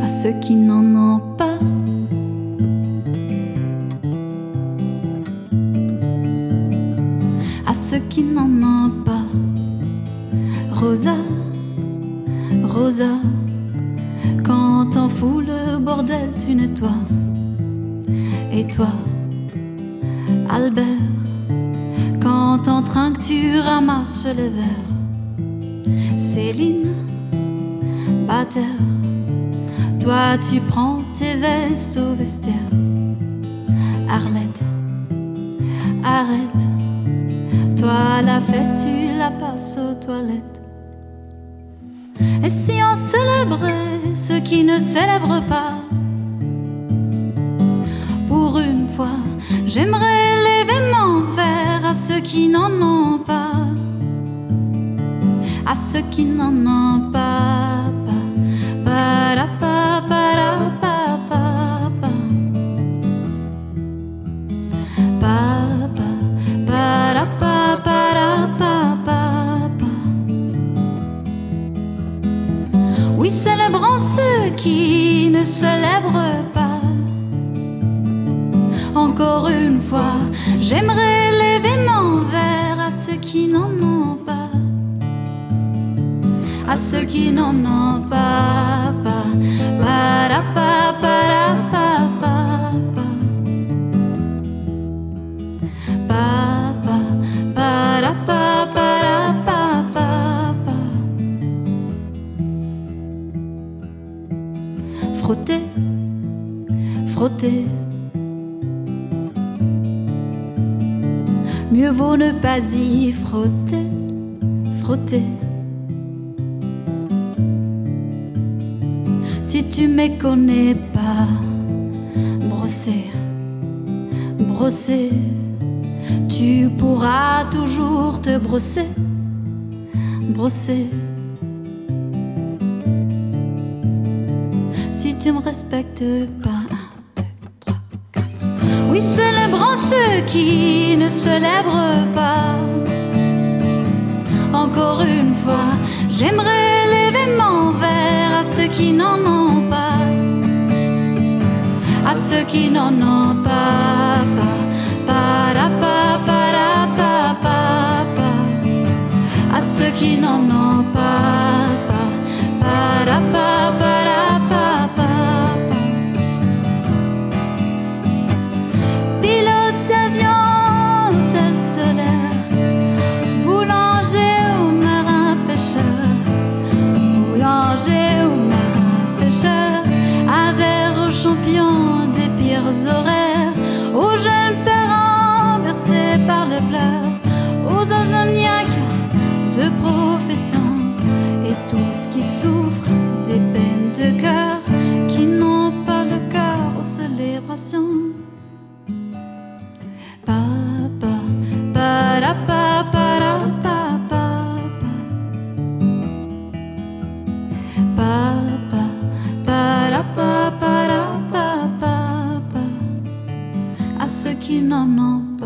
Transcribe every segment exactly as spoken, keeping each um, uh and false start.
à ceux qui n'en ont pas. À ceux qui n'en ont pas. Rosa, Rosa, quand on fout le bordel, tu nettoies. Et toi, Albert, quand on trinque, tu ramasses les verres. Céline, Pater, toi tu prends tes vestes au vestiaire. Arlette, arrête, toi la fête tu la passes aux toilettes. Et si on célébrait ceux qui ne célèbrent pas? Pour une fois, j'aimerais lever mon verre à ceux qui n'en ont pas. À ceux qui n'en ont pas. Para, pa, para, pa, pa, pa. Pa, pa, para, pa, para, pa, pa, pa. Oui, célébrons ceux qui ne célèbrent pas. Encore une fois, j'aimerais lever mon verre à ceux qui n'en ont pas. À ceux qui n'en ont pas, pas, para, pa, para, pa, pa, pa. Pa, pa, para, pa, para, pa, pa, pa. Frotter, frotter. Mieux vaut ne pas y frotter, frotter. Si tu me connais pas, brosser, brosser, tu pourras toujours te brosser, brosser. Si tu me respectes pas, un, deux, trois, quatre. Oui, célébrons ceux qui ne célèbrent pas. Encore une fois, j'aimerais lever mon verre à ceux qui n'en ont pas. À ceux qui n'en ont pas, pas, para, pa, para, pa, pa, pa. À ceux qui n'en ont pas, pas, para, pa, para, pa, pa, pa. Pilote d'avion, hôtesse de l'air, boulanger ou marin pêcheur, boulanger ou marin pêcheur, un verre aux champions des pires horaires, aux jeunes parents bercés par le pleurs, aux insomniaques de profession et tous qui souffrent des peines de cœur, qui n'ont pas le cœur aux célébrations. Pa, pa, para, pa, para, pa, pa, pa. Pa, pa, para, pa, para, pa, pa, pa. À ceux qui n'en ont pas.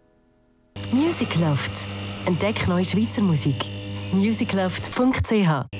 Musicloft. Entdeck neue Schweizer Musik. musicloft punkt c h